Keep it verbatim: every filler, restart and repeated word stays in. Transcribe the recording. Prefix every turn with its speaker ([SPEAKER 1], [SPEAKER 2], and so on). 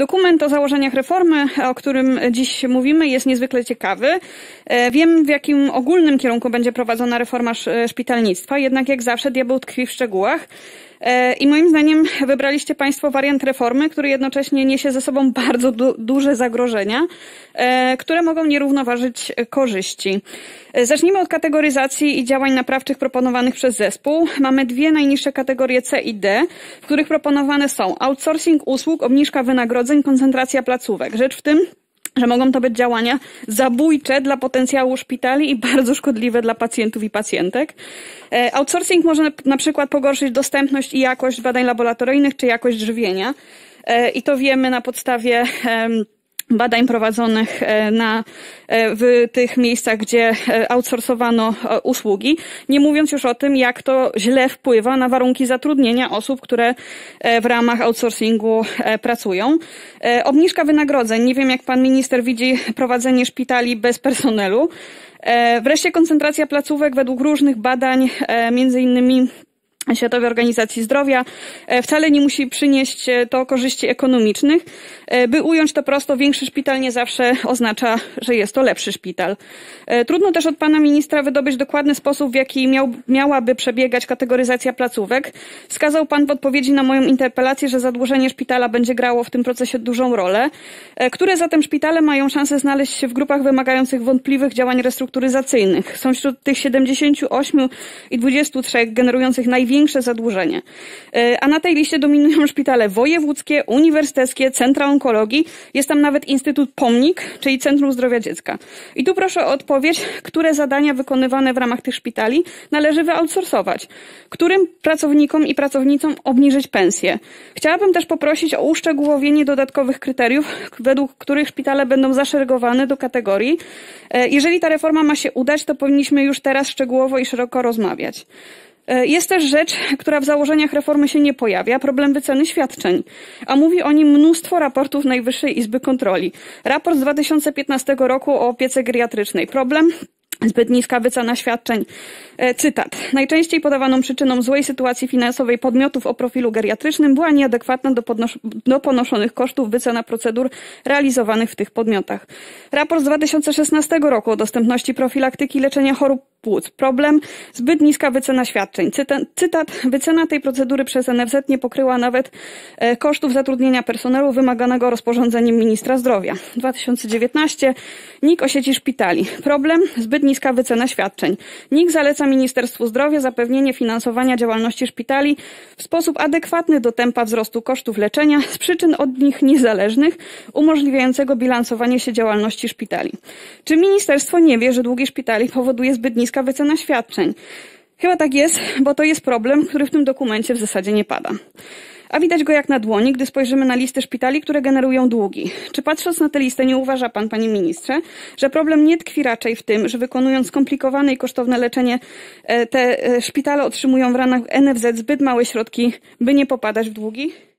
[SPEAKER 1] Dokument o założeniach reformy, o którym dziś mówimy, jest niezwykle ciekawy. Wiem, w jakim ogólnym kierunku będzie prowadzona reforma szpitalnictwa, jednak jak zawsze diabeł tkwi w szczegółach. I moim zdaniem wybraliście Państwo wariant reformy, który jednocześnie niesie ze sobą bardzo du duże zagrożenia, które mogą nie równoważyć korzyści. Zacznijmy od kategoryzacji i działań naprawczych proponowanych przez zespół. Mamy dwie najniższe kategorie C i D, w których proponowane są outsourcing usług, obniżka wynagrodzeń, koncentracja placówek. Rzecz w tym, że mogą to być działania zabójcze dla potencjału szpitali i bardzo szkodliwe dla pacjentów i pacjentek. Outsourcing może na przykład pogorszyć dostępność i jakość badań laboratoryjnych czy jakość żywienia. I to wiemy na podstawie badań prowadzonych na, w tych miejscach, gdzie outsourcowano usługi, nie mówiąc już o tym, jak to źle wpływa na warunki zatrudnienia osób, które w ramach outsourcingu pracują. Obniżka wynagrodzeń. Nie wiem, jak pan minister widzi prowadzenie szpitali bez personelu. Wreszcie koncentracja placówek według różnych badań, między innymi Światowej Organizacji Zdrowia, wcale nie musi przynieść to korzyści ekonomicznych. By ująć to prosto, większy szpital nie zawsze oznacza, że jest to lepszy szpital. Trudno też od pana ministra wydobyć dokładny sposób, w jaki miał, miałaby przebiegać kategoryzacja placówek. Wskazał pan w odpowiedzi na moją interpelację, że zadłużenie szpitala będzie grało w tym procesie dużą rolę. Które zatem szpitale mają szansę znaleźć się w grupach wymagających wątpliwych działań restrukturyzacyjnych? Są wśród tych siedemdziesięciu ośmiu i dwudziestu trzech generujących najwięcej większe zadłużenie. A na tej liście dominują szpitale wojewódzkie, uniwersyteckie, centra onkologii. Jest tam nawet Instytut Pomnik, czyli Centrum Zdrowia Dziecka. I tu proszę o odpowiedź, które zadania wykonywane w ramach tych szpitali należy wyoutsourcować. Którym pracownikom i pracownicom obniżyć pensje. Chciałabym też poprosić o uszczegółowienie dodatkowych kryteriów, według których szpitale będą zaszeregowane do kategorii. Jeżeli ta reforma ma się udać, to powinniśmy już teraz szczegółowo i szeroko rozmawiać. Jest też rzecz, która w założeniach reformy się nie pojawia, problem wyceny świadczeń, a mówi o nim mnóstwo raportów Najwyższej Izby Kontroli. Raport z dwa tysiące piętnastego roku o opiece geriatrycznej. Problem? Zbyt niska wycena świadczeń. Cytat. Najczęściej podawaną przyczyną złej sytuacji finansowej podmiotów o profilu geriatrycznym była nieadekwatna do, do ponoszonych kosztów wycena procedur realizowanych w tych podmiotach. Raport z dwa tysiące szesnastego roku o dostępności profilaktyki i leczenia chorób płuc. Problem? Zbyt niska wycena świadczeń. Cytat, cytat. Wycena tej procedury przez N F Z nie pokryła nawet kosztów zatrudnienia personelu wymaganego rozporządzeniem ministra zdrowia. dwa tysiące dziewiętnasty. N I K o sieci szpitali. Problem? Zbyt niska wycena świadczeń. N I K zaleca Ministerstwu Zdrowia zapewnienie finansowania działalności szpitali w sposób adekwatny do tempa wzrostu kosztów leczenia z przyczyn od nich niezależnych, umożliwiającego bilansowanie się działalności szpitali. Czy ministerstwo nie wie, że długi szpitali powoduje zbyt niska wycena świadczeń? Chyba tak jest, bo to jest problem, który w tym dokumencie w zasadzie nie pada. A widać go jak na dłoni, gdy spojrzymy na listę szpitali, które generują długi. Czy patrząc na tę listę nie uważa pan, panie ministrze, że problem nie tkwi raczej w tym, że wykonując skomplikowane i kosztowne leczenie, te szpitale otrzymują w ramach N F Z zbyt małe środki, by nie popadać w długi?